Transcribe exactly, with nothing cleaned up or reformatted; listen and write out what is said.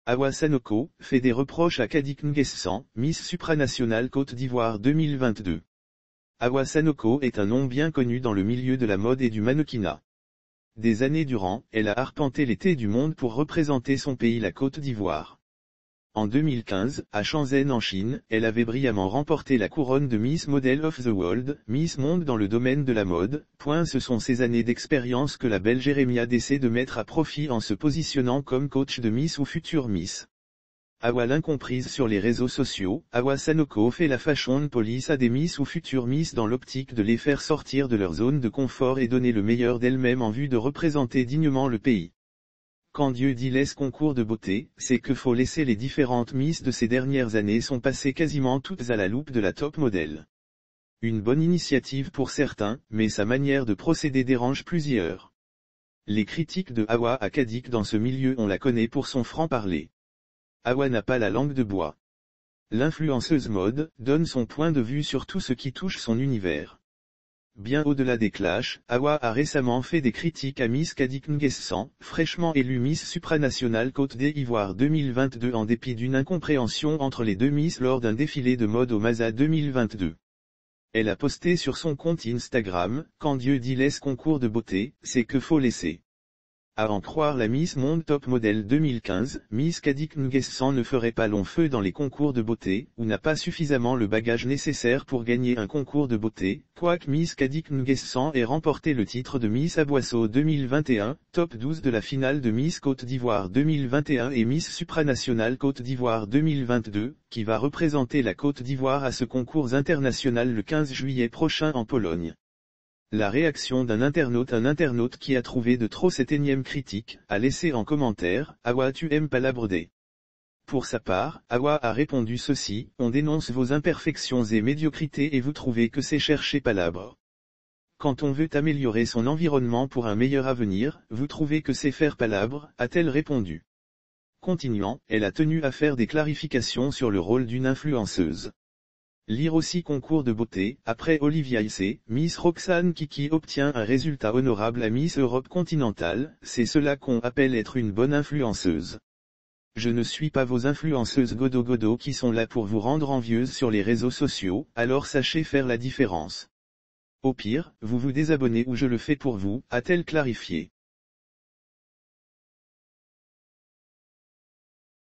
Awa Sanoko, fait des reproches à Kadik Nguessan, Miss Supranationale Côte d'Ivoire deux mille vingt-deux. Awa Sanoko est un nom bien connu dans le milieu de la mode et du mannequinat. Des années durant, elle a arpenté les thés du monde pour représenter son pays, la Côte d'Ivoire. En deux mille quinze, à Shenzhen en Chine, elle avait brillamment remporté la couronne de Miss Model of the World, Miss Monde dans le domaine de la mode. Point, ce sont ces années d'expérience que la belle Jérémia essaie de mettre à profit en se positionnant comme coach de Miss ou future Miss. Awa l'incomprise sur les réseaux sociaux, Awa Sanoko fait la fashion police à des Miss ou futures Miss dans l'optique de les faire sortir de leur zone de confort et donner le meilleur d'elles-mêmes en vue de représenter dignement le pays. Quand Dieu dit laisse concours de beauté, c'est que faut laisser. Les différentes Miss de ces dernières années sont passées quasiment toutes à la loupe de la top modèle. Une bonne initiative pour certains, mais sa manière de procéder dérange plusieurs. Les critiques de Awa à Kadik dans ce milieu, on la connaît pour son franc-parler. Awa n'a pas la langue de bois. L'influenceuse mode donne son point de vue sur tout ce qui touche son univers. Bien au-delà des clashs, Awa a récemment fait des critiques à Miss Kadik Nguessan, fraîchement élue Miss Supranationale Côte d'Ivoire deux mille vingt-deux en dépit d'une incompréhension entre les deux Miss lors d'un défilé de mode au Maza deux mille vingt-deux. Elle a posté sur son compte Instagram, quand Dieu dit laisse concours de beauté, c'est que faut laisser. À en croire la Miss Monde Top Model deux mille quinze, Miss Kadik Nguessan ne ferait pas long feu dans les concours de beauté, ou n'a pas suffisamment le bagage nécessaire pour gagner un concours de beauté, quoique Miss Kadik Nguessan ait remporté le titre de Miss Aboisseau deux mille vingt et un, top douze de la finale de Miss Côte d'Ivoire deux mille vingt et un et Miss Supranationale Côte d'Ivoire deux mille vingt-deux, qui va représenter la Côte d'Ivoire à ce concours international le quinze juillet prochain en Pologne. La réaction d'un internaute Un internaute qui a trouvé de trop cette énième critique, a laissé en commentaire, « Awa tu aimes palabrer ». Pour sa part, Awa a répondu ceci, « On dénonce vos imperfections et médiocrités et vous trouvez que c'est chercher palabre. Quand on veut améliorer son environnement pour un meilleur avenir, vous trouvez que c'est faire palabre », a-t-elle répondu. Continuant, elle a tenu à faire des clarifications sur le rôle d'une influenceuse. Lire aussi concours de beauté, après Olivia Issé, Miss Roxane Kiki obtient un résultat honorable à Miss Europe continentale, c'est cela qu'on appelle être une bonne influenceuse. Je ne suis pas vos influenceuses godo godo qui sont là pour vous rendre envieuses sur les réseaux sociaux, alors sachez faire la différence. Au pire, vous vous désabonnez ou je le fais pour vous, a-t-elle clarifié.